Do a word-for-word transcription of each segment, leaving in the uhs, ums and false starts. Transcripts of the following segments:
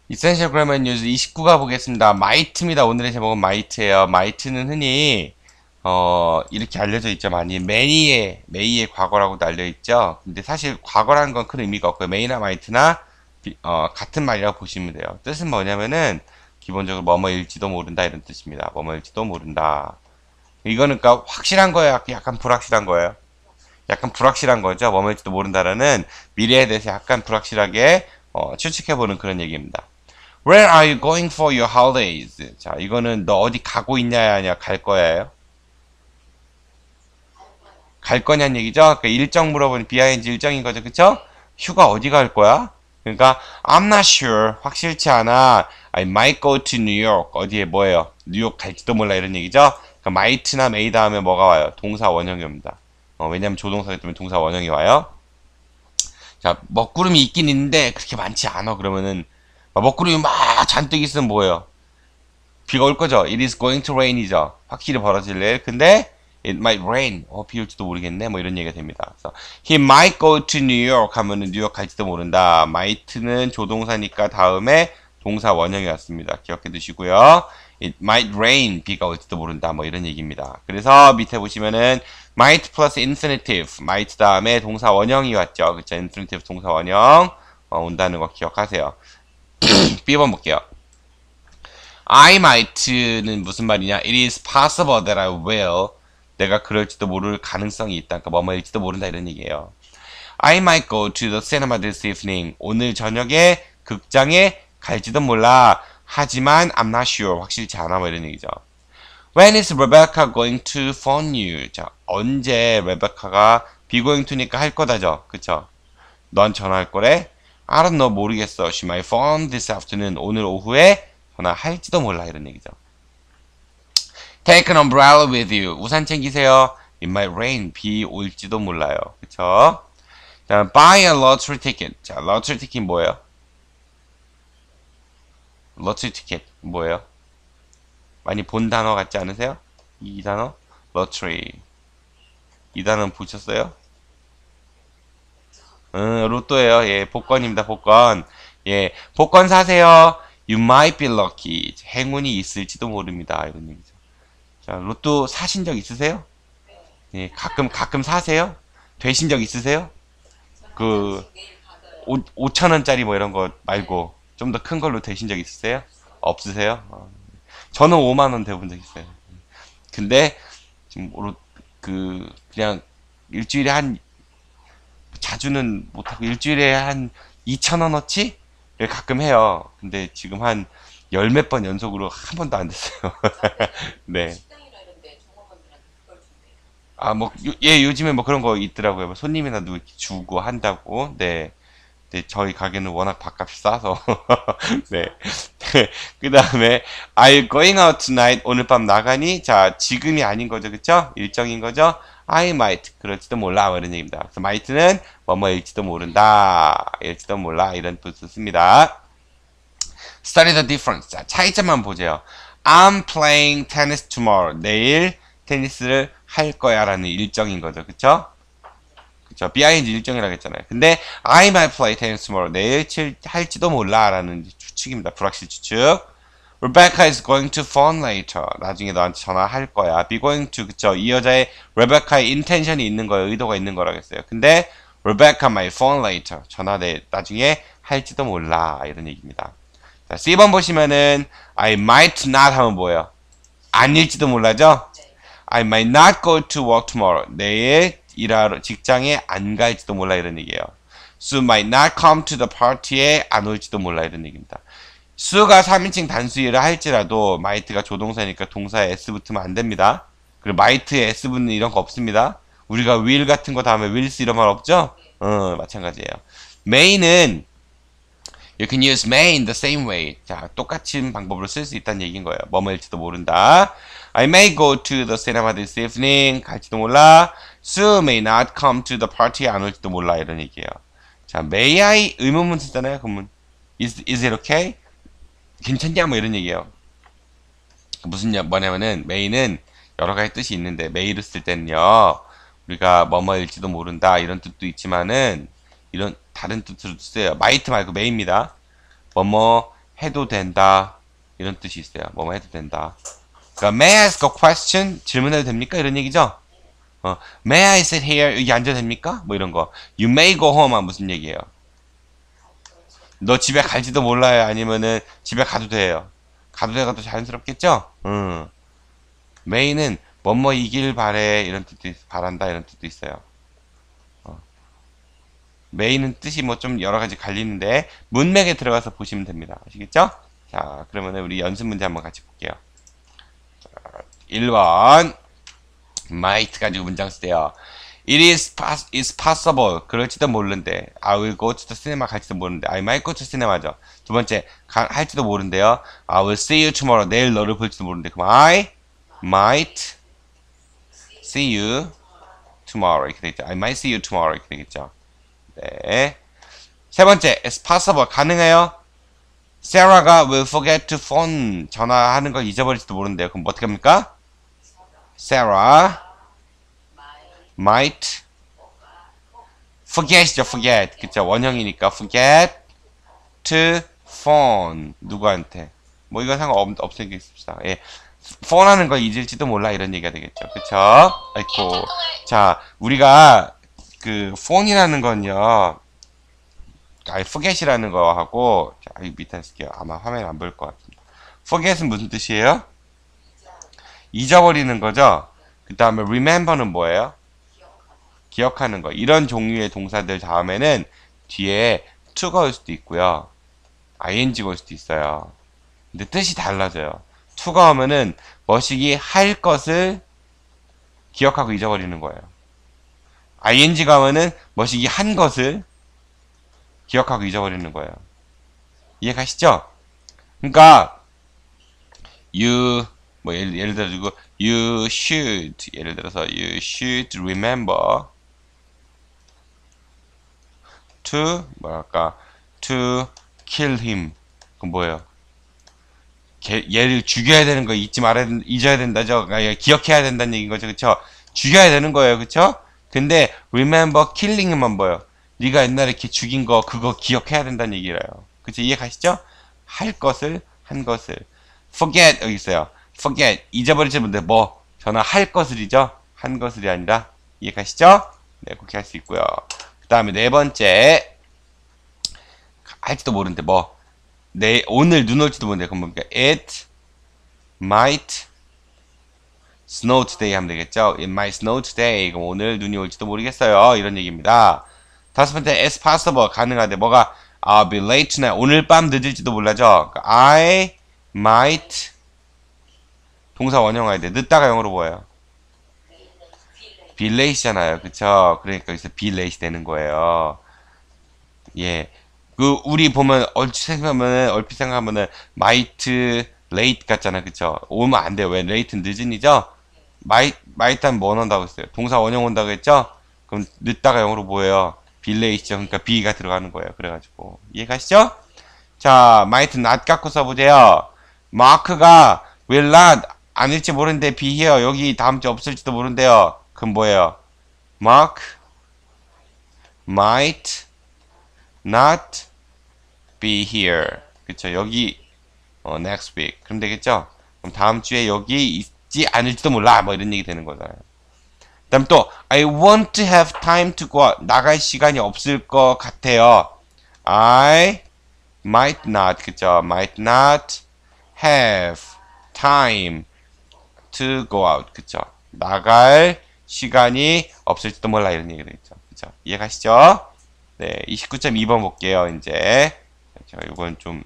이센셜 그래머 뉴스 이십구 가 보겠습니다. might입니다. 오늘의 제목은 might예요. might는 흔히 어 이렇게 알려져 있죠. 많이 many의 may의 과거라고도 알려 있죠. 근데 사실 과거라는 건 큰 의미가 없고요. may나 might나 비- 어, 같은 말이라고 보시면 돼요. 뜻은 뭐냐면은 기본적으로 뭐뭐일지도 모른다 이런 뜻입니다. 뭐뭐일지도 모른다. 이거는 그러니까 확실한 거예요. 약간 불확실한 거예요. 약간 불확실한 거죠. 뭐뭐일지도 모른다라는 미래에 대해서 약간 불확실하게 어, 추측해보는 그런 얘기입니다. Where are you going for your holidays? 자, 이거는 너 어디 가고 있냐야 아니야 갈 거야요? 갈 거냐는 얘기죠. 그러니까 일정 물어보는 비하인드 일정인 거죠. 그쵸? 휴가 어디 갈 거야? 그러니까 I'm not sure. 확실치 않아. I might go to New York. 어디에 뭐예요? 뉴욕 갈지도 몰라 이런 얘기죠. 그러니까 might나 may 다음에 뭐가 와요? 동사 원형이 옵니다. 어, 왜냐면 조동사기 때문에 동사 원형이 와요. 자, 먹구름이 있긴 있는데 그렇게 많지 않아. 그러면은 먹구름이 막 잔뜩 있으면 뭐예요? 비가 올 거죠. It is going to rain이죠. 확실히 벌어질 일. 근데 it might rain. 어, 비 올지도 모르겠네. 뭐 이런 얘기가 됩니다. 그래서 he might go to New York 하면은 뉴욕 갈지도 모른다. might는 조동사니까 다음에 동사 원형이 왔습니다. 기억해 두시고요. It might rain. 비가 올지도 모른다. 뭐 이런 얘기입니다. 그래서 밑에 보시면은 might plus infinitive. might 다음에 동사 원형이 왔죠. 그쵸? infinitive 동사 원형 어, 온다는 거 기억하세요. 비 번 볼게요. I might는 무슨 말이냐? It is possible that I will. 내가 그럴지도 모를 가능성이 있다. 그러니까 뭐뭐일지도 모른다 이런 얘기예요. I might go to the cinema this evening. 오늘 저녁에 극장에 갈지도 몰라. 하지만 I'm not sure. 확실치 않아. 뭐 이런 얘기죠. When is Rebecca going to phone you? 자, 언제 레베카가 be going to니까 할 거다죠. 그쵸? 넌 전화할 거래? I don't know. 모르겠어. She might phone this afternoon. 오늘 오후에 전화할지도 몰라. 이런 얘기죠. Take an umbrella with you. 우산 챙기세요. It might rain. 비 올지도 몰라요. 그쵸? 자, buy a lottery ticket. 자, lottery ticket 뭐예요? lottery ticket 뭐예요? 많이 본 단어 같지 않으세요? 이 단어? lottery. 이 단어 보셨어요? 음, 로또예요. 예, 복권입니다. 복권. 예, 복권 사세요. You might be lucky. 행운이 있을지도 모릅니다. 이런 얘기죠. 자, 로또 사신 적 있으세요? 예, 가끔 가끔 사세요? 되신 적 있으세요? 그 오천 원짜리 뭐 이런 거 말고 좀 더 큰 걸로 되신 적 있으세요? 없으세요? 어. 저는 오만 원 돼본 적 있어요. 근데 지금 로- 그 그냥 일주일에 한 자주는 못하고 일주일에 한 이천 원어치 가끔 해요. 근데 지금 한 열 몇 번 연속으로 한 번도 안 됐어요. 네. 아, 뭐, 요- 예, 요즘에 뭐 그런 거 있더라고요. 뭐 손님이나 누구 이렇게 주고 한다고. 네. 네, 저희 가게는 워낙 밥값이 싸서. 네. 그 다음에, Are you going out tonight? 오늘 밤 나가니? 자, 지금이 아닌 거죠. 그쵸? 일정인 거죠? I might. 그럴지도 몰라. 뭐 이런 얘기입니다. 그래서 might는 뭐뭐일지도 모른다. 일지도 몰라. 이런 뜻을 씁니다. Study the difference. 자, 차이점만 보세요. I'm playing tennis tomorrow. 내일 테니스를 할 거야 라는 일정인 거죠. 그쵸? 그쵸? 비하인드 일정이라고 했잖아요. 근데 I might play tennis tomorrow. 내일 칠, 할지도 몰라 라는 추측입니다. 불확실 추측. Rebecca is going to phone later. 나중에 너한테 전화할 거야. Be going to. 그쵸? 이 여자의 Rebecca의 intention이 있는 거예요. 의도가 있는 거라고 했어요. 근데 Rebecca might phone later. 전화 내, 나중에 할지도 몰라. 이런 얘기입니다. 자, 씨 번 보시면은 I might not 하면 뭐예요? 아닐지도 몰라죠? I might not go to work tomorrow. 내일 일하러 직장에 안 갈지도 몰라 이런 얘기예요. Sue might not come to the party에 안 올지도 몰라 이런 얘기입니다. 수가 삼 인칭 단수일을 할지라도 might가 조동사니까 동사에 s 붙으면 안 됩니다. 그리고 might에 s 붙는 이런 거 없습니다. 우리가 will 같은 거 다음에 wills 이런 말 없죠? 어, 마찬가지예요. may는 You can use may in the same way. 자, 똑같은 방법으로 쓸 수 있다는 얘기인 거예요. 뭐뭐일지도 모른다. I may go to the cinema this evening. 갈지도 몰라. Sue may not come to the party. 안 올지도 몰라. 이런 얘기예요. 자, may I 의문문 쓰잖아요. 그러면 is, is it okay? 괜찮냐? 뭐 이런 얘기예요. 무슨 뭐냐면은 may는 여러 가지 뜻이 있는데 may를 쓸 때는요. 우리가 뭐뭐일지도 모른다 이런 뜻도 있지만은 이런 다른 뜻으로 쓰세요. might 말고 may입니다. 뭐뭐 해도 된다. 이런 뜻이 있어요. 뭐뭐 해도 된다. 그러니까 may I ask a question? 질문해도 됩니까? 이런 얘기죠. 어, may I sit here? 여기 앉아도 됩니까? 뭐 이런 거. You may go home. 은 무슨 얘기예요? 너 집에 갈지도 몰라요. 아니면은 집에 가도 돼요. 가도 돼가 더 자연스럽겠죠? 음. may는 뭐뭐 이길 바래 이런 뜻도 있, 바란다 이런 뜻도 있어요. 어. may는 뜻이 뭐 좀 여러 가지 갈리는데 문맥에 들어가서 보시면 됩니다. 아시겠죠? 자, 그러면 우리 연습 문제 한번 같이 볼게요. 자, 일 번 might 가지고 문장 쓰세요. It is, pos is possible. 그럴지도 모르는데. I will go to the cinema 갈지도 모르는데. I might go to cinema죠. 두 번째, 가, 할지도 모르는데요. I will see you tomorrow. 내일 너를 볼지도 모르는데. 그럼 I might see you tomorrow. 이렇게 되겠죠. I might see you tomorrow. 이렇게 되겠죠. 네. 세 번째, it's possible. 가능해요. Sarah가 will forget to phone. 전화하는 걸 잊어버릴지도 모르는데요. 그럼 뭐 어떻게 합니까? Sarah might forget이죠. forget. 그쵸. 원형이니까 forget to phone. 누구한테? 뭐 이건 상관없, 없으니까 예. phone 하는 걸 잊을지도 몰라. 이런 얘기가 되겠죠. 그쵸? 아이고. 자, 우리가 그 phone이라는 건요. 아니, forget이라는 거하고 자, 이 밑에 쓸게요. 아마 화면 안 보일 것 같습니다. forget은 무슨 뜻이에요? 잊어버리는 거죠. 그 다음에 remember는 뭐예요? 기억하는 거. 이런 종류의 동사들 다음에는 뒤에 to가 올 수도 있고요. ing가 올 수도 있어요. 근데 뜻이 달라져요. to가 오면은 머시기 할 것을 기억하고 잊어버리는 거예요. ing가 오면은 머시기 한 것을 기억하고 잊어버리는 거예요. 이해 가시죠? 그러니까 you 뭐 예를, 예를 들어 주고 you should 예를 들어서 you should remember to 뭐랄까 to kill him. 그건 뭐예요? 걔, 얘를 죽여야 되는 거 잊지 말아야 된, 잊어야 된다죠. 그러니까 기억해야 된다는 얘기인 거죠. 그쵸? 죽여야 되는 거예요. 그쵸? 근데 remember killing만 뭐예요? 네가 옛날에 이렇게 죽인 거 그거 기억해야 된다는 얘기래요. 그쵸? 이해 가시죠? 할 것을 한 것을 forget 여기 있어요. forget 잊어버리지 못해 뭐 전화할 것을이죠. 한 것을이 아니라 이해 가시죠? 네 그렇게 할 수 있고요. 그 다음에 네 번째 할지도 모르는데 뭐 내 오늘 눈 올지도 모르는데 그럼 뭡니까? It might snow today 하면 되겠죠. It might snow today. 그럼 오늘 눈이 올지도 모르겠어요. 이런 얘기입니다. 다섯 번째 it's possible 가능하대 뭐가 I'll be late tonight 오늘 밤 늦을지도 몰라죠. 그러니까 I might 동사 원형 와야 돼. 늦다가 영어로 뭐예요? be late잖아요. 그쵸? 그러니까 여기서 be late 되는 거예요. 예. 그 우리 보면 얼핏 생각하면은 얼핏 생각하면은 might late 같잖아. 그쵸? 오면 안 돼요. 왜 late는 늦은이죠? might might 하면 뭐 넣는다고 했어요? 동사 원형 온다고 했죠? 그럼 늦다가 영어로 뭐예요? be late죠. 그러니까 be가 들어가는 거예요. 그래가지고 이해 가시죠? 자, might not 갖고 써보세요. 마크가 will not 아닐지 모르는데 be here 여기 다음 주 없을지도 모른대요. 그럼 뭐예요? Mark might not be here. 그쵸? 여기 어, next week. 그럼 되겠죠? 그럼 다음 주에 여기 있지 않을지도 몰라. 뭐 이런 얘기 되는 거잖아요. 그 다음 또 I want to have time to go out. 나갈 시간이 없을 것 같아요. I might not. 그쵸? might not have time to go out. 그쵸? 나갈 시간이 없을지도 몰라. 이런 얘기가 되겠죠. 그쵸? 이해 가시죠? 네, 이십구 점 이 번 볼게요, 이제. 제가 이건 좀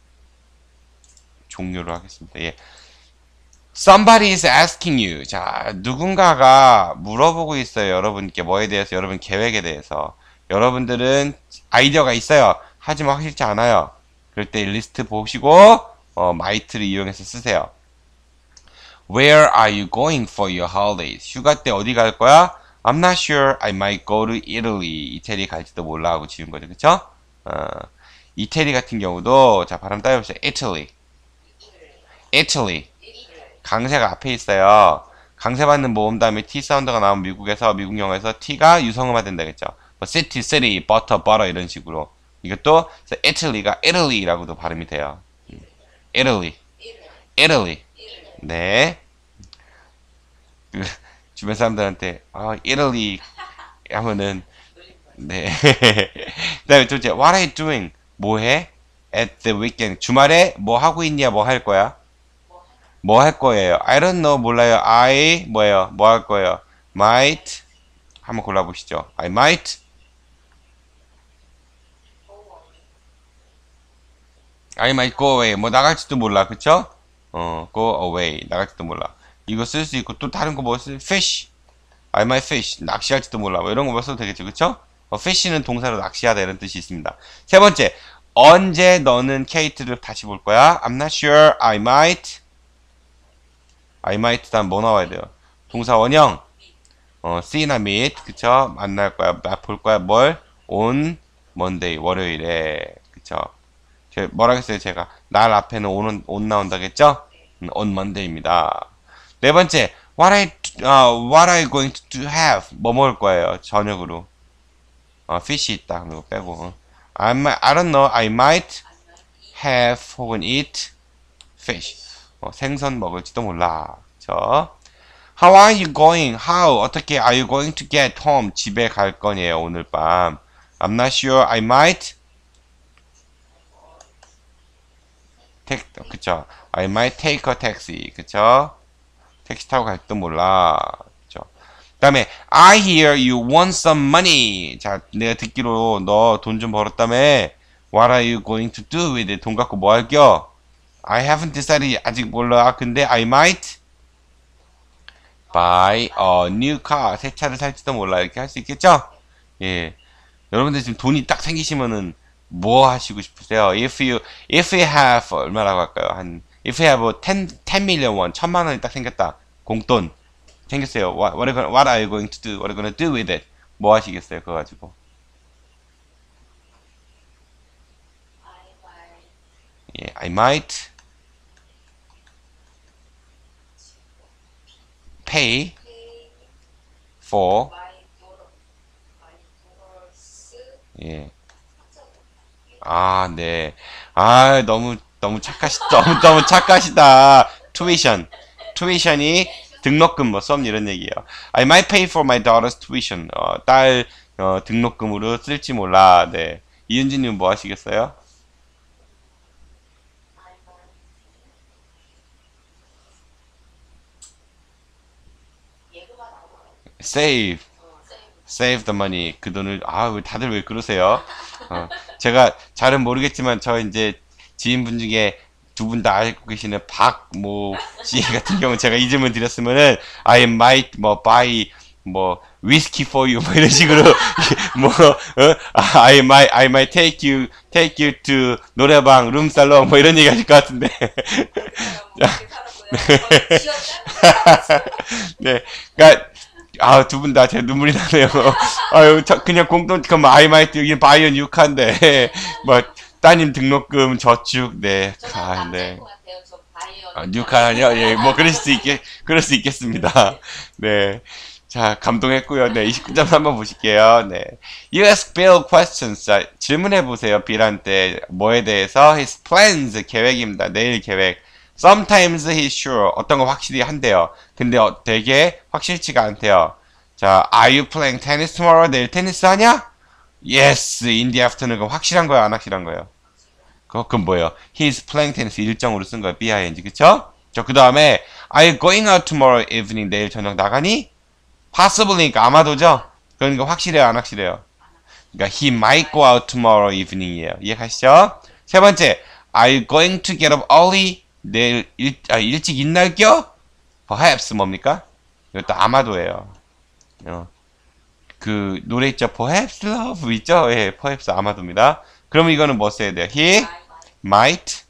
종료를 하겠습니다. 예. Somebody is asking you. 자, 누군가가 물어보고 있어요. 여러분께 뭐에 대해서, 여러분 계획에 대해서. 여러분들은 아이디어가 있어요. 하지만 확실치 않아요. 그럴 때 리스트 보시고, 어, might를 이용해서 쓰세요. Where are you going for your holidays? 휴가 때 어디 갈 거야? I'm not sure. I might go to Italy. 이태리 갈지도 몰라 하고 지은 거죠. 그쵸? 어, 이태리 같은 경우도, 자, 발음 따라해보세요. Italy. Italy. 강세가 앞에 있어요. 강세받는 모음 다음에 T 사운드가 나오면 미국에서, 미국 영어에서 T가 유성음화 된다겠죠. 뭐, city, city, butter, butter 이런 식으로. 이것도, Italy가 Italy라고도 발음이 돼요. Italy, Italy. 네. 그 주변 사람들한테 아, Italy 하면은 네. 그다음에 둘째, What are you doing? 뭐 해? At the weekend. 주말에 뭐 하고 있냐? 뭐 할 거야? 뭐 할 거예요? I don't know. 몰라요. I 뭐예요? 뭐 할 거예요? Might. 한번 골라보시죠. I might. I might go away. 뭐 나갈지도 몰라. 그쵸? 어, go away. 나갈지도 몰라. 이거 쓸 수 있고 또 다른 거 뭐 쓸? fish. I might fish. 낚시할지도 몰라. 뭐 이런 거 뭐 써도 되겠죠. 그쵸? 어, fish는 동사로 낚시하다 이런 뜻이 있습니다. 세 번째. 언제 너는 케이트를 다시 볼 거야? I'm not sure. I might. I might 다음 뭐 나와야 돼요? 동사 원형. 어, see나 meet. 그쵸? 만날 거야. 볼 거야. 뭘? on Monday. 월요일에. 그쵸? 제 뭐라 했어요? 제가 날 앞에는 on, on 나온다겠죠? 음, on Monday입니다. 네 번째. What are, you, uh, what are you going to have? 뭐 먹을 거예요? 저녁으로. 어, fish 있다. 그거 빼고. I, might, I don't know. I might have 혹은 eat fish. 어, 생선 먹을지도 몰라. 그쵸? How are you going? How? 어떻게 are you going to get home? 집에 갈 거니에요, 오늘 밤. I'm not sure. I might. take, 그쵸? I might take a taxi. 그쵸? 택시 타고 갈지도 몰라. 그쵸? 그 다음에 I hear you want some money. 자, 내가 듣기로 너 돈 좀 벌었다며. What are you going to do with it? 돈 갖고 뭐 할겨? I haven't decided. 아직 몰라. 근데 I might buy a new car. 새 차를 살지도 몰라. 이렇게 할 수 있겠죠? 예. 여러분들 지금 돈이 딱 생기시면은 뭐 하시고 싶으세요? If you, if you have, 얼마라고 할까요? 한, if you have ten, ten million won, 천만 원이 딱 생겼다. 공돈. 생겼어요. What, what, are you gonna, what are you going to do? What are you gonna do with it? 뭐 하시겠어요? 그거 가지고. 예, I might pay for, 예. 아, 네. 아, 너무, 너무 착하시, 너무, 너무 착하시다. tuition. tuition이 등록금, 뭐, 수업 이런 얘기예요. I might pay for my daughter's tuition. 어, 딸, 어, 등록금으로 쓸지 몰라. 네. 이은지님 뭐 하시겠어요? save. save the money. 그 돈을, 아, 왜 다들 왜 그러세요? 어, 제가 잘은 모르겠지만, 저 이제 지인분 중에 두 분 다 알고 계시는 박모 씨 같은 경우 제가 이 질문 드렸으면은, I might 뭐 buy 뭐 whiskey for you 뭐 이런 식으로 뭐 어? I might I might take you take you to 노래방 룸살롱 뭐 이런 얘기 하실 것 같은데. 네, 그러니까 아, 두 분 다 제 눈물이 나네요. 아유, 저 그냥 공돈, 그럼 I might 여기 바이오 뉴카인데, 뭐, 따님 등록금, 저축, 네, 아, 네. 아, 뉴카요? 예, 뭐, 그럴 수 있겠, 그럴 수 있겠습니다. 네. 자, 감동했고요. 네, 이십구 점 한번 보실게요. 네. You ask Bill questions. 자, 질문해 보세요. 빌한테 뭐에 대해서? His plans, 계획입니다. 내일 계획. Sometimes he's sure. 어떤 거 확실히 한대요. 근데 어, 되게 확실치가 않대요. 자, Are you playing tennis tomorrow? 내일 테니스 하냐? Yes, in the afternoon. 그럼 확실한 거야, 안 확실한 거예요? 그거 그건 뭐예요? He's playing tennis 일정으로 쓴 거예요. ing. 그쵸? 저, 그 다음에 Are you going out tomorrow evening? 내일 저녁 나가니? Possibly니까 아마도죠? 그러니까 확실해요, 안 확실해요? 그러니까 he might go out tomorrow evening이에요. 이해가시죠? 세 번째, Are you going to get up early? 내일 일, 아, 일찍 일날겨? Perhaps 뭡니까? 이것도 아마도예요. 어, 그 노래 있죠? Perhaps love 있죠? 예, perhaps 아마도입니다. 그럼 이거는 뭐 써야 돼요? He might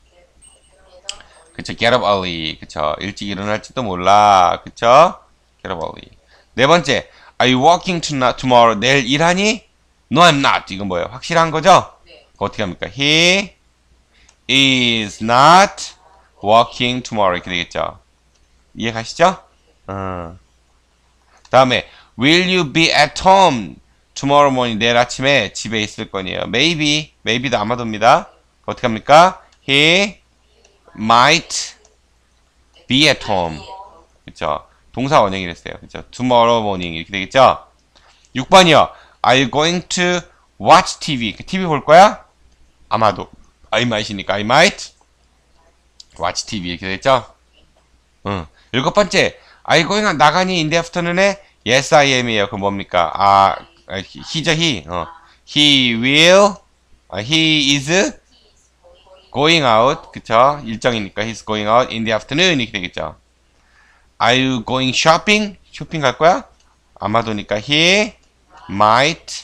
그쵸? Get up early 그쵸? 일찍 일어날지도 몰라 그쵸? Get up early. 네 번째, Are you working to tomorrow? 내일 일하니? No, I'm not. 이건 뭐예요? 확실한 거죠? 어떻게 합니까? He is not working tomorrow 이렇게 되겠죠. 이해 가시죠? 어. 다음에 will you be at home tomorrow morning 내일 아침에 집에 있을 거니에요. maybe maybe도 아마도입니다. 어떻게 합니까? he might be at home. 그쵸? 동사 원형이 됐어요. 그쵸? tomorrow morning 이렇게 되겠죠? 육 번이요. Are you going to watch 티비? 티비 볼 거야? 아마도 I might이니까 I might watch 티비 이렇게 되겠죠? 응. 일곱 번째. Are you going 나가니 in the afternoon에? Yes, I am이에요. 그럼 뭡니까? 아, he죠, he. 어. He will, 아, he is going out. 그쵸? 일정이니까 he's going out in the afternoon 이렇게 되겠죠? Are you going shopping? 쇼핑 갈 거야? 아마도니까 he might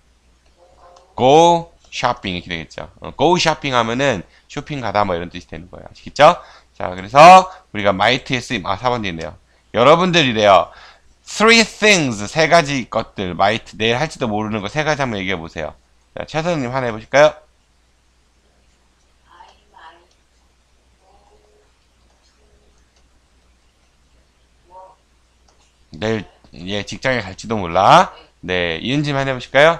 go shopping 이렇게 되겠죠. 어, go shopping 하면은 쇼핑 가다 뭐 이런 뜻이 되는 거예요. 아시겠죠? 자, 그래서 우리가 might에 쓰임, 아, 사 번도 있네요. 여러분들이래요. three things, 세 가지 것들, might, 내일 할지도 모르는 거 세 가지 한번 얘기해 보세요. 자, 최선님 하나 해보실까요? 내일, 예, 직장에 갈지도 몰라. 네, 이은진 하나 해보실까요?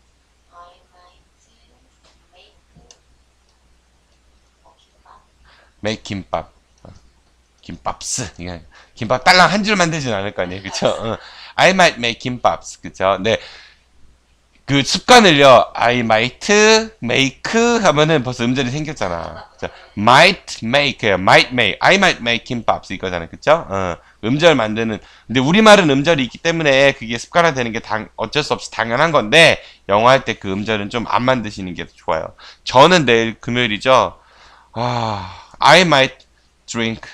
make 김밥. 김밥스. 김밥 딸랑 한 줄 만들진 않을 거 아니에요. 그쵸? 어. I might make 김밥스. 그쵸? 네. 그 습관을요, I might make 하면은 벌써 음절이 생겼잖아. 그쵸? might make, might make, I might make 김밥스 이거잖아요. 그쵸? 어. 음절 만드는. 근데 우리말은 음절이 있기 때문에 그게 습관화되는 게 당, 어쩔 수 없이 당연한 건데, 영어 할 때 그 음절은 좀 안 만드시는 게 더 좋아요. 저는 내일 금요일이죠. 아, I might drink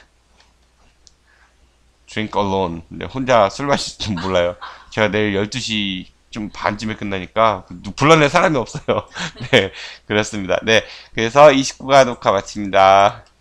drink alone. 네, 혼자 술 마실 줄 몰라요. 제가 내일 열두 시 좀 반쯤에 끝나니까 불러낼 사람이 없어요. 네, 그렇습니다. 네, 그래서 이십구 화 녹화 마칩니다.